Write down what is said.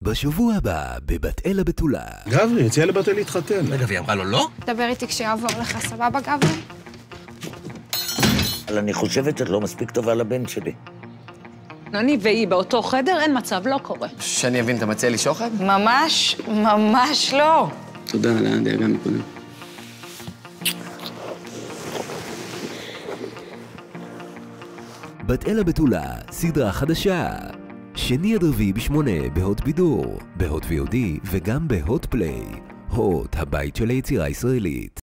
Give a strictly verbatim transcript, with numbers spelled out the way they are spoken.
בשבוע הבא, בבת אל הבתולה. גברי, הציעה לבת אל להתחתן. רגע, והיא אמרה לו לא? דבר איתי כשיעבור לך, סבבה, גברי? אבל אני חושבת שאת לא מספיק טובה לבן שלי. אני והיא באותו חדר, אין מצב, לא קורה. שאני אבין, אתה מציע לי שוחד? ממש, ממש לא. תודה על הדאגה מקודם. בת אל הבתולה, סדרה חדשה. שני עד רביעי בשמונה בהוט בידור, בהוט וי או די וגם בהוט פליי. הוט, הבית של היצירה הישראלית.